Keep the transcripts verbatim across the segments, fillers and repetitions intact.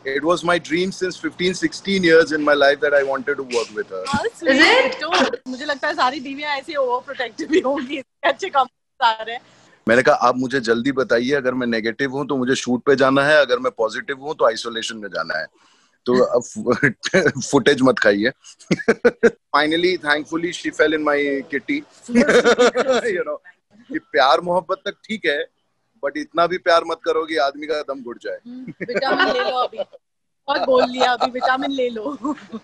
It was my dream since fifteen sixteen years in my life that I wanted to work with her. Is it? मुझे लगता है सारी बीवियां ऐसी over protective भी होंगी, अच्छे कमेंट्स आ रहे हैं। मैंने कहा आप मुझे जल्दी बताइए, अगर मैं नेगेटिव हूँ तो मुझे शूट पे जाना है, अगर मैं पॉजिटिव हूँ तो आइसोलेशन में जाना है, तो अब फुटेज मत खाइए। Finally thankfully she fell in my kitty. You know कि प्यार मोहब्बत तक ठीक है, बट इतना भी प्यार मत करो कि आदमी का दम घुट जाए। विटामिन ले लो अभी, बहुत बोल लिया अभी, विटामिन ले लो।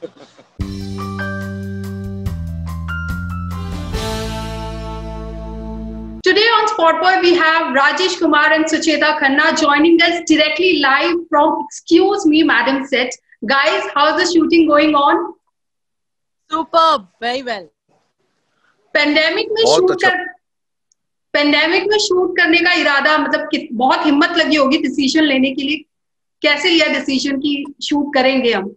Today on Spotboy we have Rajesh Kumar and Sucheta Khanna joining us directly live from Excuse Me Madam set. Guys, how's the shooting going on? Superb, very well. Pandemic में shoot कर pandemic में shoot करने का इरादा, मतलब कि बहुत हिम्मत लगी होगी डिसीजन लेने के लिए। कैसे लिया डिसीजन कि शूट करेंगे हम?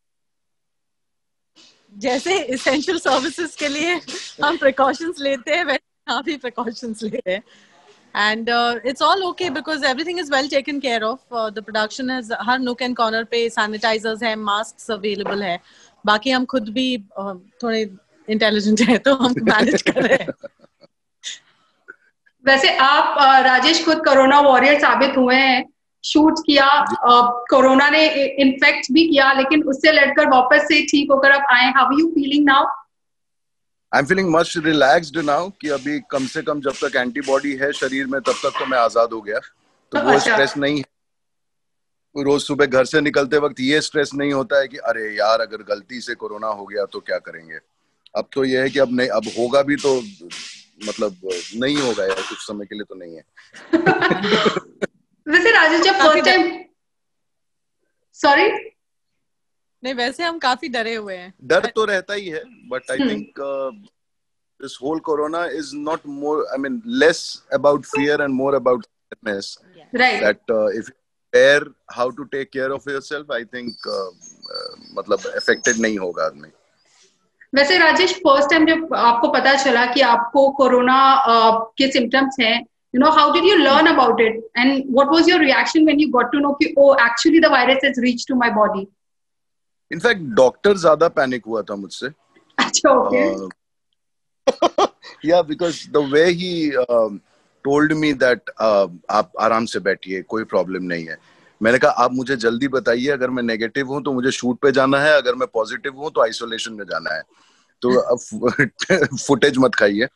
जैसे एसेंशियल सर्विसेज के लिए हम प्रिकॉशंस लेते हैं, वैसे यहाँ भी प्रिकॉशंस ले रहे हैं। And it's all okay because everything is well taken care of. The production है, हर नुक एंड कॉर्नर पे सैनिटाइजर्स है, मास्क अवेलेबल है। बाकी हम खुद भी uh, थोड़े इंटेलिजेंट है तो हम मैनेज कर रहे हैं। वैसे आप राजेश खुद कोरोना वॉरियर साबित हुए हैं, शूट किया, कोरोना ने इन्फेक्ट भी किया, लेकिन उससे लड़कर वापस से ठीक होकर आप आए। How are you feeling now? I am feeling much relaxed now कि अभी कम से कम जब तक एंटीबॉडी है शरीर में तब तक तो मैं आजाद हो गया, तो वो स्ट्रेस नहीं है। रोज सुबह घर से निकलते वक्त ये स्ट्रेस नहीं होता है कि अरे यार अगर गलती से कोरोना हो गया तो क्या करेंगे। अब तो ये है कि अब नहीं, अब होगा भी तो मतलब नहीं होगा यार, कुछ समय के लिए तो नहीं है। वैसे राजेश जब फर्स्ट टाइम, सॉरी नहीं, वैसे हम काफी डरे हुए हैं। डर तो रहता ही है, but I think this whole corona is not more, I mean less about fear and more about awareness, right, that if aware how to take care of yourself, I think uh, uh, मतलब affected नहीं होगा आदमी। वैसे Rajesh first time जब आपको पता चला कि आपको कोरोना uh, के सिम्टम्स हैं, you know, how did you learn about it and what was your reaction when you got to know कि oh actually the virus has reached to my body? In fact doctor ज्यादा panic हुआ था मुझसे। अच्छा, okay. uh, yeah, because the way he uh, told me that uh, आप आराम से बैठिए, कोई प्रॉब्लम नहीं है। मैंने कहा आप मुझे जल्दी बताइए, अगर मैं नेगेटिव हूँ तो मुझे शूट पे जाना है, अगर मैं पॉजिटिव हूँ तो आइसोलेशन में जाना है, तो अब फुटेज मत खाइए।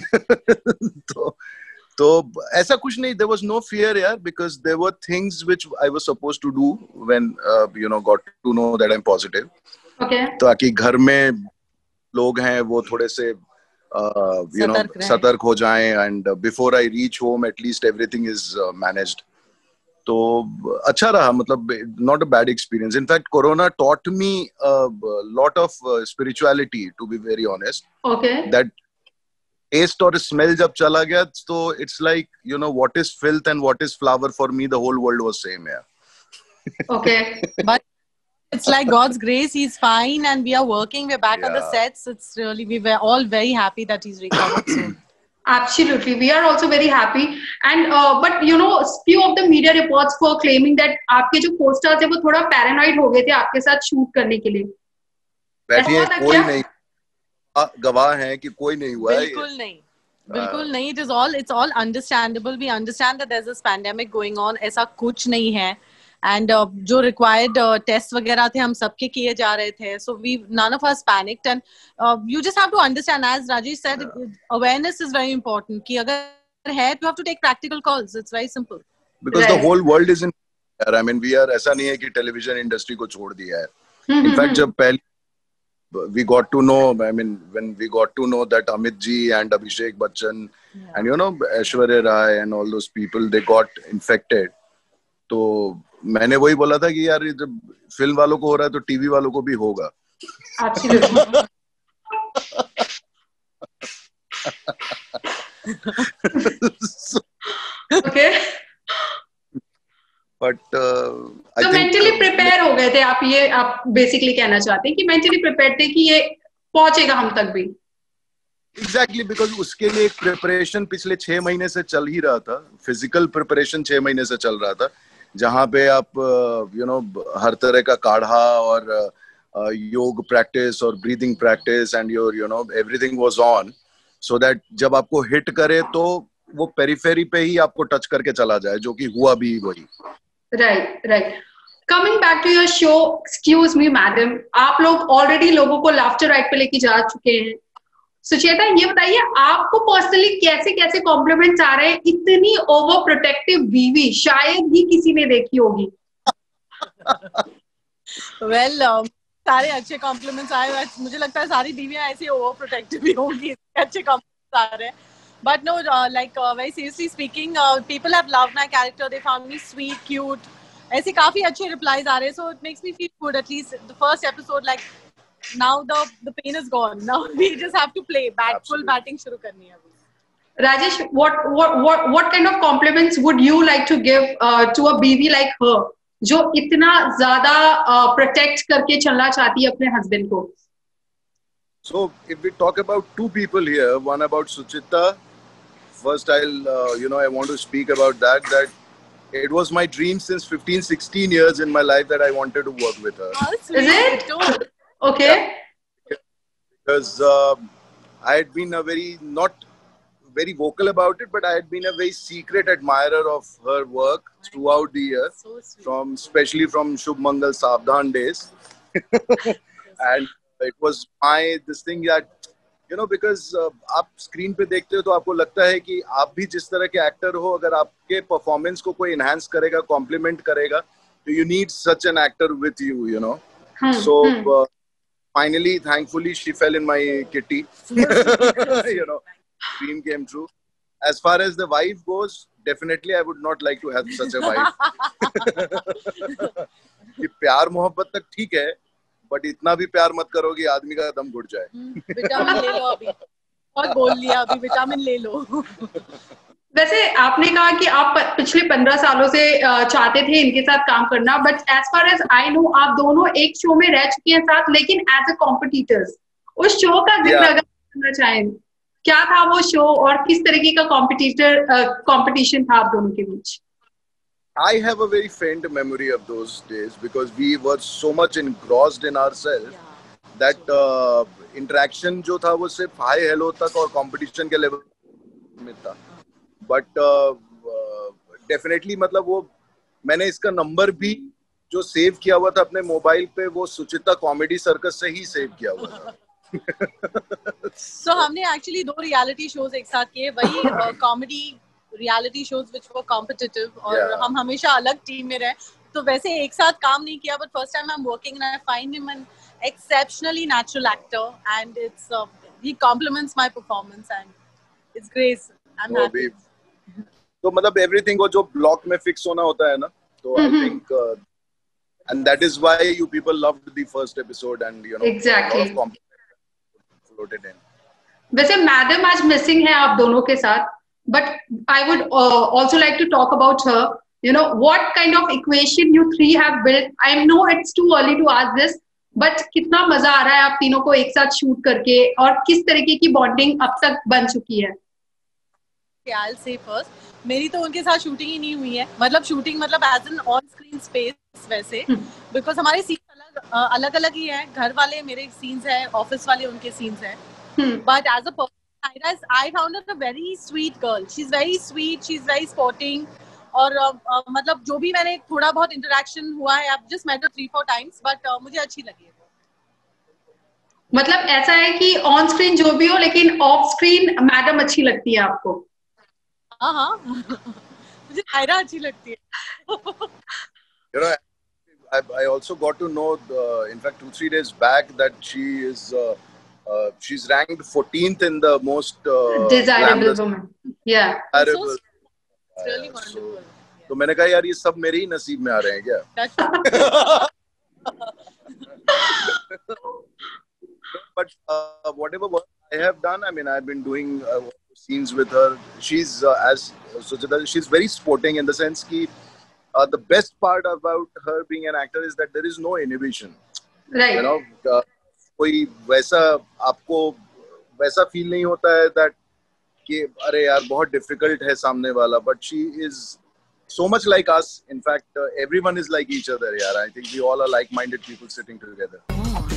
तो तो ऐसा कुछ नहीं, there was no fear यार, because there were things which I was supposed to do when uh, you know got to know that I'm positive. Okay. तो ताकि घर में लोग हैं वो थोड़े से uh, you know सतर्क हो जाएं, and uh, before I reach home at least everything is uh, managed. तो अच्छा रहा, मतलब not a bad experience. In fact, Corona taught me a lot of uh, spirituality, to be very honest. Okay. That taste और smell जब चला गया तो it's like, you know, what is filth and what is flower for me, the whole world was same, yeah. Okay. But it's like God's grace, he's fine and we are working, we're back yeah. on the sets. It's really, we were all very happy that he's recovered soon. Absolutely, we are also very happy, and uh, but you know, few of the media reports were claiming that आपके जो co-stars थे वो थोड़ा paranoid हो गए थे आपके साथ shoot करने के लिए। बैठिए, कोई नहीं, गवाह हैं कि कोई नहीं हुआ है। बिल्कुल नहीं, बिल्कुल नहीं। It is all, it's all understandable. We understand that there's this pandemic going on. ऐसा कुछ नहीं है। And uh, जो required uh, tests वगैरह थे हम सबके किए जा रहे थे, so we none of us panicked, and uh, you just have to understand, as Rajesh said, yeah. awareness is very important. कि अगर है, you have to take practical calls. It's very simple. Because right. the whole world is in, I mean, we are, ऐसा नहीं है कि television industry को छोड़ दिया है। In fact, जब पहले we got to know, I mean, when we got to know that Amit ji and Abhishek Bachchan yeah. and you know Aishwarya Rai and all those people, they got infected, तो मैंने वही बोला था कि यार जब फिल्म वालों को हो रहा है तो टीवी वालों को भी होगा। ओके, बट तो मेंटली प्रिपेयर हो गए थे आप, ये आप बेसिकली कहना चाहते हैं कि मेंटली प्रिपेयर थे कि ये पहुंचेगा हम तक भी? एग्जैक्टली, बिकॉज उसके लिए एक प्रिपरेशन पिछले छह महीने से चल ही रहा था, फिजिकल प्रिपरेशन छह महीने से चल रहा था, जहाँ पे आप यू नो हर तरह का काढ़ा और योग प्रैक्टिस और breathing practice and your you know everything was on, so that जब आपको हिट करे तो वो पेरिफेरी पे ही आपको टच करके चला जाए, जो कि हुआ भी वही। Right right. Coming back to your show, excuse me madam, आप लोग ऑलरेडी लोगों को लाफ्टर राइड पे लेके जा चुके हैं। सुचेता, ये बताइए आपको पर्सनली कैसे कैसे कॉम्प्लीमेंट्स आ रहे हैं? इतनी ओवर प्रोटेक्टिव बीवी शायद ही किसी ने देखी होगी। वेल well, um, सारे अच्छे कॉम्प्लीमेंट्स आए। मुझे लगता है सारी बीवियां ऐसी ओवर प्रोटेक्टिव ही होंगी, अच्छे कॉम्प्लीमेंट्स आ रहे हैं। But no, uh, like uh, very seriously speaking, uh, people have loved my character. They found me sweet, cute. ऐसे काफी अच्छे replies आ रहे हैं, so it makes me feel good. At least the first episode, like now the the pain is gone. Now we just have to play. Bat full batting शुरू करनी है अभी। Rajesh, what what what what kind of compliments would you like to give uh, to a बीवी like her, जो इतना ज्यादा protect uh, करके चलना चाहती है अपने हस्बैंड को? So if we talk about two people here, one about Suchita. First, I'll, uh, you know, I want to speak about that, that it was my dream since fifteen, sixteen years in my life that I wanted to work with her. Oh, sweet. Is it? Okay. Yeah. Because uh, I had been a very, not very vocal about it, but I had been a very secret admirer of her work throughout the year. So sweet. From, especially from Shubh Mangal Savdhan days. And it was my, this thing that, you know, because uh, आप screen पे देखते हो तो आपको लगता है कि आप भी जिस तरह के एक्टर हो, अगर आपके परफॉर्मेंस को कोई इनहांस करेगा, कॉम्प्लीमेंट करेगा, तो you need such an actor with you, you know. So finally thankfully she fell in my kitty, you know, dream came true. As far as the wife goes, definitely I would not like to have such a wife. कि प्यार मोहब्बत तक ठीक है, but इतना भी प्यार मत करो कि आदमी का दम घुट जाए. विटामिन ले लो अभी, और बोल लिया अभी, विटामिन ले लो. वैसे आपने कहा कि आप पिछले पंद्रह सालों से चाहते थे इनके साथ काम करना, but as far as I know आप दोनों एक शो में रह चुके हैं साथ, लेकिन एज अ कॉम्पिटिटर्स. उस शो का जिक्र अगर करना चाहें, क्या था वो शो और किस तरीके का कॉम्पिटिटर कॉम्पिटिशन था आप दोनों के बीच? I have a very faint memory of those days because we were so much engrossed in ourselves yeah. that uh, interaction जो था वो सिर्फ hi hello तक और competition के level में था. But uh, uh, definitely मतलब वो मैंने इसका नंबर भी जो सेव किया हुआ था अपने मोबाइल पे, वो सुचिता कॉमेडी सर्कस से ही सेव किया हुआ था. So हमने actually दो reality shows एक साथ किए, वही comedy reality shows which were competitive, और yeah. हम हमेशा अलग टीम में रहे, तो वैसे एक साथ काम नहीं किया, but first time I am working and I find him an exceptionally natural actor and it's he compliments my performance and it's great. I am happy. तो मतलब एवरीथिंग को जो ब्लॉक में फिक्स होना होता है ना, तो I think and that is why you people loved the first episode and you know exactly floated in. वैसे मैडम आज मिसिंग है आप दोनों के साथ, but I would uh, also like to talk about her. You know, what kind of equation you three have built? I know it's too early to ask this, but कितना मजा आ रहा है आप तीनों को एक साथ शूट करके, और किस तरीके की बॉन्डिंग अब तक बन चुकी है? I'll say first, मेरी तो उनके साथ शूटिंग ही नहीं हुई है, मतलब शूटिंग मतलब as an on screen space वैसे, बिकॉज हमारे सीन्स अलग अलग अलग ही हैं. घर वाले मेरे सीन्स हैं, ऑफिस वाले उनके सीन्स हैं, but as a Ira, I found her a very sweet girl. She's very sweet. She's very sporting. और uh, uh, मतलब जो भी मैंने थोड़ा बहुत इंटरेक्शन हुआ है, I've just met her three four times, but uh, मुझे अच्छी लगी है. मतलब ऐसा है कि ऑन स्क्रीन जो भी हो, लेकिन ऑफ स्क्रीन मैडम अच्छी लगती है आपको? हाँ हाँ, मुझे आयरा अच्छी लगती है. You know, I, I also got to know, the, in fact, two three days back that she is. Uh, Uh, she's ranked fourteenth in the most uh, desirable woman. Yeah. Desirable. So, it's really uh, wonderful. So, तो मैंने कहा यार ये सब मेरे ही नसीब में आ रहे हैं क्या? But uh, whatever work I have done, I mean, I've been doing uh, scenes with her. She's uh, as Suchita, she's very sporting in the sense कि uh, the best part about her being an actor is that there is no inhibition. Right. You know. Uh, कोई वैसा आपको वैसा feel नहीं होता है that कि अरे यार बहुत डिफिकल्ट है सामने वाला, but she is so much like us. In fact, uh, everyone is like each other. Yeah, I think we all are like-minded people sitting together.